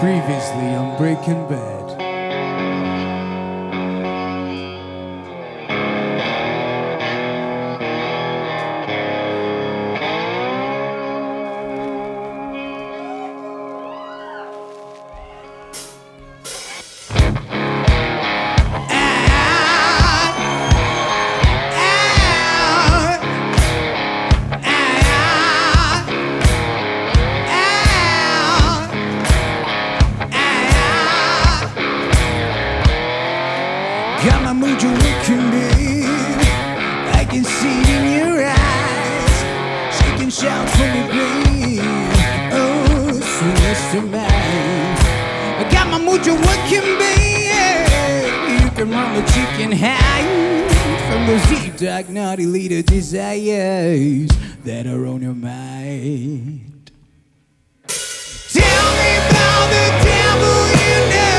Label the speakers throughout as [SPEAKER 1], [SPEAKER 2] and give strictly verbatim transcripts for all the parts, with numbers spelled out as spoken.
[SPEAKER 1] Previously on Breaking Bad. Got my mojo looking big, I can see it in your eyes. Shake and shout for me, please. Oh, sweetest of mine. I got my mojo working big. You can run the chicken high from those deep, dark, naughty little desires that are on your mind. Tell me about the devil you know.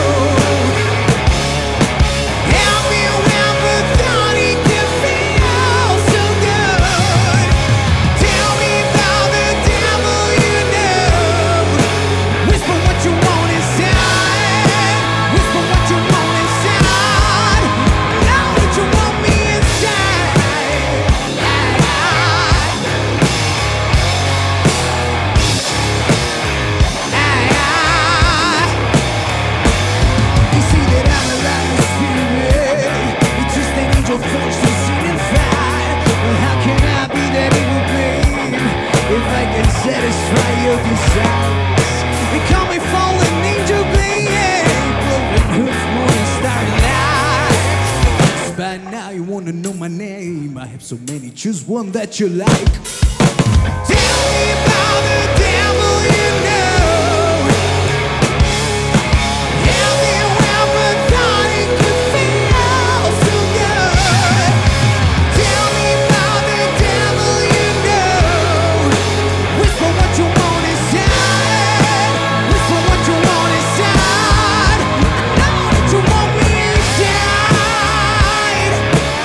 [SPEAKER 1] Satisfy your desires. They call me fallen angel, babe. Blowing hoods, morning starlight. By now you wanna know my name. I have so many, choose one that you like. Tell me about the devil you know. Have you ever thought it could feel so good? Tell me about the devil you know. Whisper what you want inside. Whisper what you want inside. I know that you want me inside.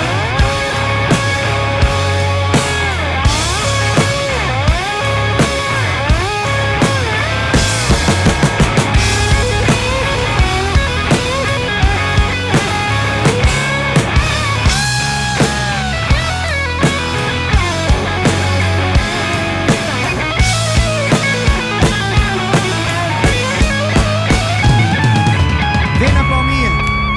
[SPEAKER 1] Vem na palminha.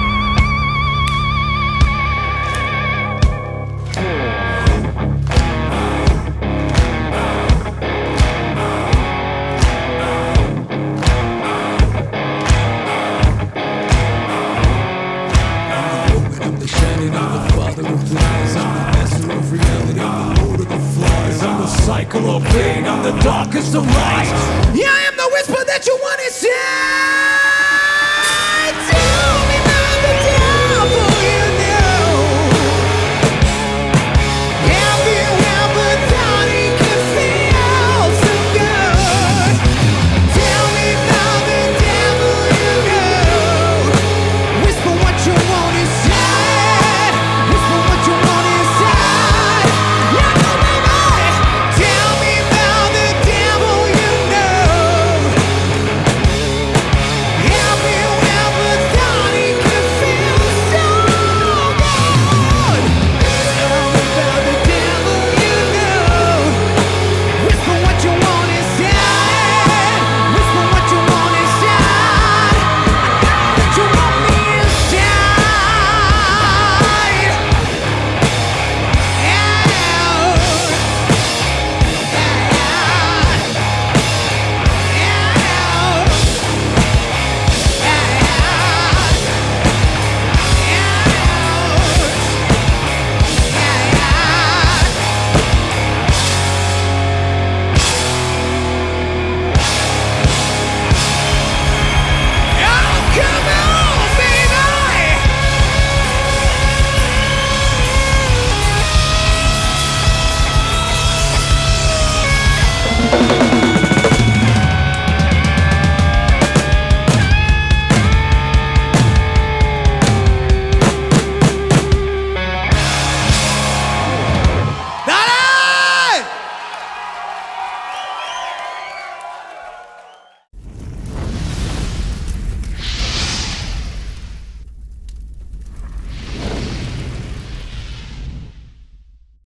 [SPEAKER 1] I'm the shining, I'm the father of lies. I'm the master of reality, I'm the lord of the flies. I'm the cycle of pain, I'm the darkest of lights. Yeah, I am the whisper that you want to say. Tell me about the devil you know. Have you ever thought it could feel so good? Tell me about the devil you know. Whisper what you want inside. Whisper what you want inside. Yeah, baby. Tell me about the devil you know. Have you ever thought it could feel so good? Tell me about the devil you know. Whisper what you want inside. Whisper what you want inside. I know that you want me inside.